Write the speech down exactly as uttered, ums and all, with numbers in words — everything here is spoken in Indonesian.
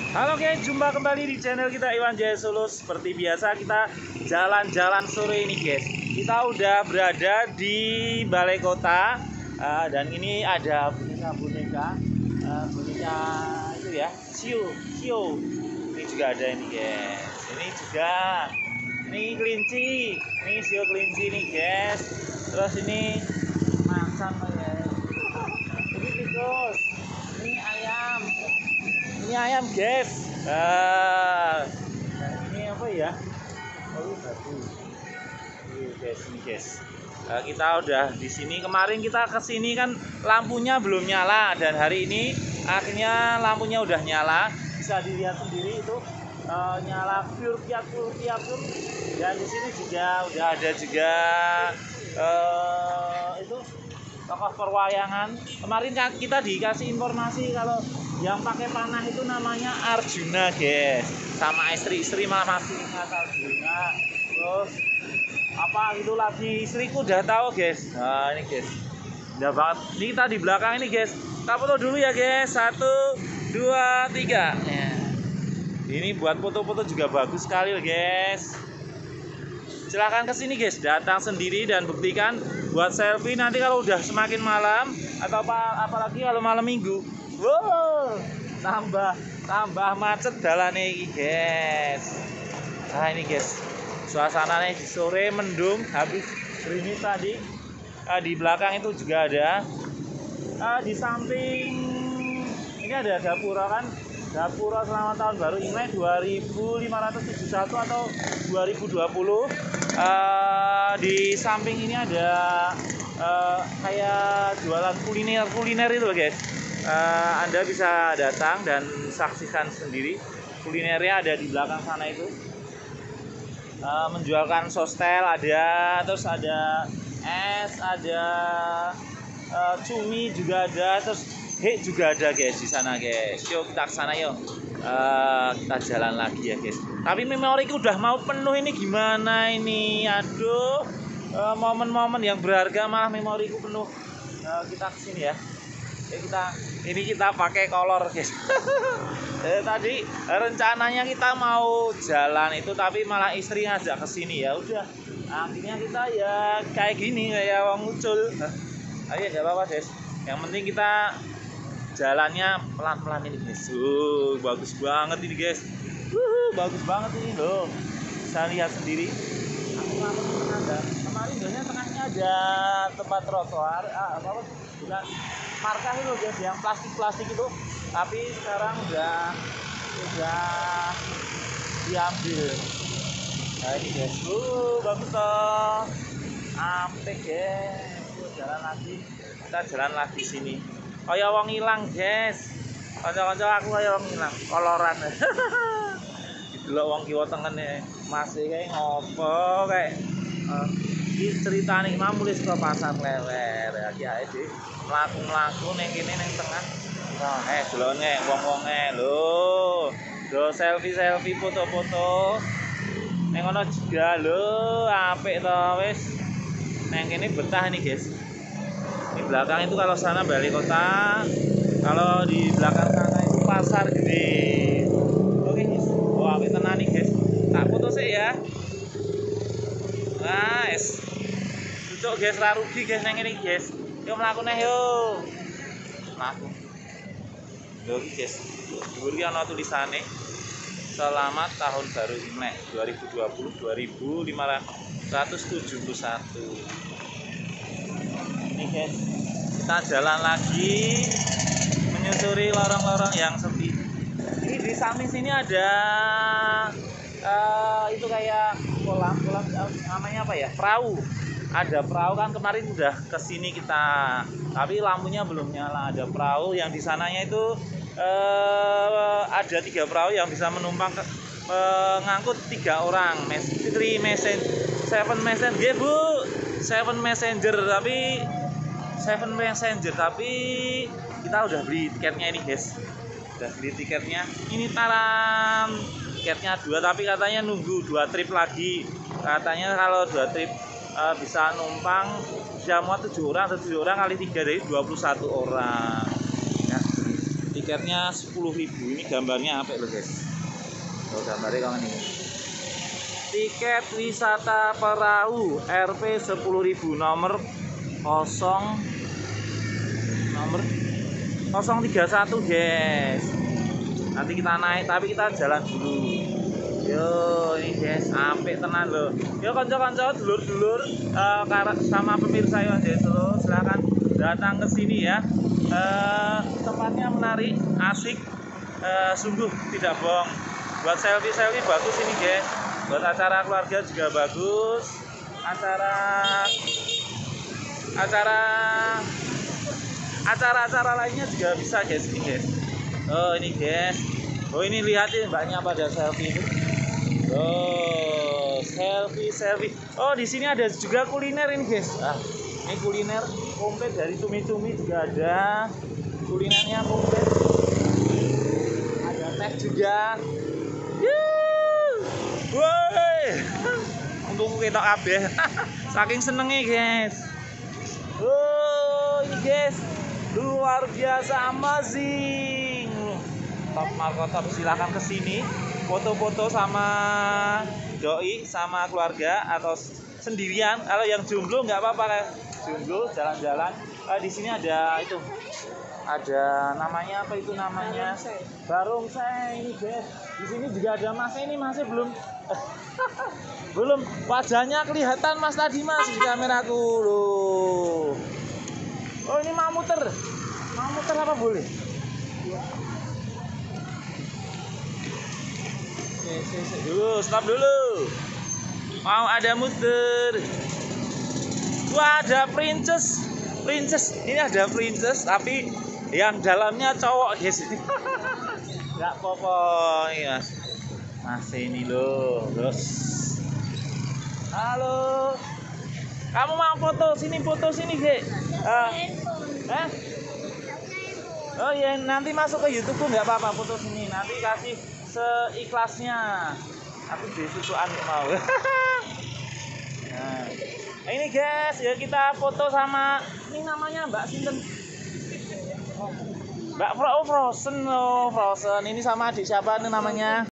Halo guys, jumpa kembali di channel kita Iwan Jaya Solo. Seperti biasa kita jalan-jalan sore ini guys. Kita udah berada di balai kota uh, dan ini ada boneka-boneka uh, boneka itu ya, Shio, Shio. Ini juga ada ini guys. Ini juga ini kelinci, ini Shio kelinci nih guys. Terus ini macan guys. Ini tikus, ini ayam. Ini ayam guys. Ah, ini apa ya? Oh, batu. Ini guys, ini guys. Uh, kita udah di sini. Kemarin kita ke sini kan lampunya belum nyala dan hari ini akhirnya lampunya udah nyala. Bisa dilihat sendiri itu uh, nyala pure pure pure pure. Dan di sini juga udah ada juga uh, itu tokoh perwayangan. Kemarin kita dikasih informasi kalau yang pakai panah itu namanya Arjuna guys, sama istri-istri malah masih ingat Arjuna. Terus apa itu lagi istriku udah tahu guys. Nah ini guys, udah banget. Ini kita di belakang ini guys. Kita foto dulu ya guys. Satu, dua, tiga. Ya. Ini buat foto-foto juga bagus sekali guys. Silahkan ke sini guys, datang sendiri dan buktikan buat selfie nanti kalau udah semakin malam atau apa apalagi kalau malam minggu. Wow, tambah tambah macet jalan ini guys. Nah ini guys, suasananya di sore mendung habis gerimis tadi. Nah, di belakang itu juga ada. Nah, di samping ini ada gapura kan, gapura selamat tahun baru Imlek dua ribu lima ratus tujuh puluh satu atau dua ribu dua puluh. Uh, di samping ini ada uh, kayak jualan kuliner kuliner itu loh guys. Uh, Anda bisa datang dan saksikan sendiri kulinernya ada di belakang sana itu. Uh, menjualkan sostel ada, terus ada es, ada uh, cumi juga ada, terus hek juga ada guys di sana guys. Yuk kita ke sana yuk. Uh, kita jalan lagi ya guys. Tapi memoriku udah mau penuh ini gimana ini? Aduh, momen-momen uh, yang berharga malah memoriku penuh. Uh, kita kesini ya. Ya kita ini kita pakai kolor guys. eh, tadi rencananya kita mau jalan itu tapi malah istri ngajak ke sini ya udah. Akhirnya kita ya kayak gini kayak wong ngucul. Ayo nggak apa-apa guys. Yang penting kita jalannya pelan-pelan ini guys. Uh, bagus banget ini guys. Uh, bagus banget ini loh. Bisa lihat sendiri. Aku ada. Kemarin biasanya tengahnya ada tempat trotoar. Ah, apa apa? Bukan markah itu guys yang plastik-plastik itu. Tapi sekarang udah udah diambil. Nah ini guys. Uh, bagus toh. Ampe guys. Yuk, jalan lagi. Kita jalan lagi sini. Kaya wong ilang guys. Kanca-kanca aku kaya wong ilang, koloran. Delok wong kiwa tengene masih kayak ngopo kayak uh, iki ceritane Imam mulai saka pasar lewer ya ki ae di mlaku-mlaku ning kene ning tengah. Nah, eh delone wong-wonge lho. Do selfie-selfie foto-foto. Ning ngono juga lho, apik to wis. Ning kene betah nih guys. Di belakang itu kalau sana balai kota, kalau di belakang sana itu pasar gede. Oke guys, wah apik tenan nih guys. Tak foto sih ya. Nice. Duduk guys, ra rugi guys nang ngene guys. Yo mlaku neh yo. Mlaku. Lho iki guys. Dhuwur iki ana tulisane Selamat Tahun Baru Imlek dua ribu dua puluh dua ribu lima ratus tujuh puluh satu. Ini guys, kita jalan lagi menyusuri lorong-lorong yang sepi. Ini di samping sini ada uh, itu kayak kolam, kolam namanya apa ya? Perahu. Ada perahu kan kemarin udah kesini kita, tapi lampunya belum nyala. Ada perahu yang di sananya itu uh, ada tiga perahu yang bisa menumpang ke, mengangkut tiga orang. Three messenger, seven messenger, bu, seven messenger tapi Seven Messenger tapi kita udah beli tiketnya ini guys. Udah beli tiketnya. Ini taran tiketnya dua tapi katanya nunggu dua trip lagi. Katanya kalau dua trip uh, bisa numpang bisa muat tujuh orang, tujuh orang kali tiga dari dua puluh satu orang. Ya. tiketnya sepuluh ribu. Ini gambarnya apa loh guys? Oh, gambarnya kawan ini. Tiket wisata perahu R P sepuluh ribu, nomor kosong nomor nol tiga satu guys. Nanti kita naik tapi kita jalan dulu. Yo ini guys, sampai tenan loh. Yo kanca-kanca, dulur-dulur uh, sama pemirsa yo Solo, silakan datang ke sini ya. Uh, tempatnya menarik, asik, uh, sungguh tidak bohong. Buat selfie-selfie bagus ini guys. Buat acara keluarga juga bagus. Acara acara acara-acara lainnya juga bisa guys ini guys. Oh ini guys. Oh ini lihatin mbaknya pada selfie itu. Oh selfie selfie. Oh di sini ada juga kuliner ini guys. Ah, ini kuliner komplit dari cumi-cumi juga ada. Kulinernya komplit. Ada teh juga. Woi, untung kita kabeh. Saking senengnya guys. Oh ini guys, luar biasa amazing. Top Marco Top, silahkan kesini foto-foto sama doi sama keluarga atau sendirian. Kalau yang jomblo nggak apa-apa, jomblo jalan-jalan. Eh, di sini ada itu, ada namanya apa itu namanya barongsai ini guys. Di sini juga ada mas, ini masih belum belum wajahnya kelihatan mas tadi mas di kameraku loh. Oh ini mau muter, mau muter apa boleh? Dulu, stop dulu. Mau ada muter. Wah ada princess, princess. Ini ada princess tapi yang dalamnya cowok guys. Nggak apa-apa ya. Masih ini loh, terus. Halo. Kamu mau foto sini, foto sini, Ge. Uh, eh? Oh ya, nanti masuk ke YouTube nggak apa-apa, foto sini. Nanti kasih seikhlasnya. Aku disusuan mau. Nah, ini guys, ya kita foto sama ini namanya Mbak Sinten. Mbak Fro, oh, Frozen, oh Frozen. Ini sama adik siapa nih namanya?